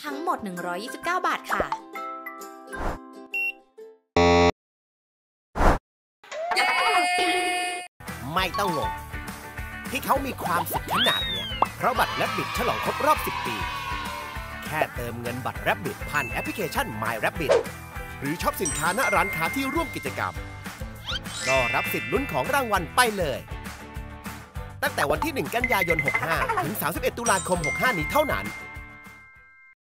ทั้งหมด 129 บาทค่ะไม่ต้องงงที่เขามีความสุขขนาดเนี้ยเพราะบัตร Rabbit ฉลองครบรอบ 10 ปี แค่เติมเงินบัตร Rabbit ผ่านแอปพลิเคชัน My Rabbit หรือช็อปสินค้าณร้านค้าที่ร่วมกิจกรรมก็รับสิทธิ์ลุ้นของรางวัลไปเลยตั้งแต่วันที่ 1 กันยายน 65 ถึง 31 ตุลาคม 65 นี้เท่านั้น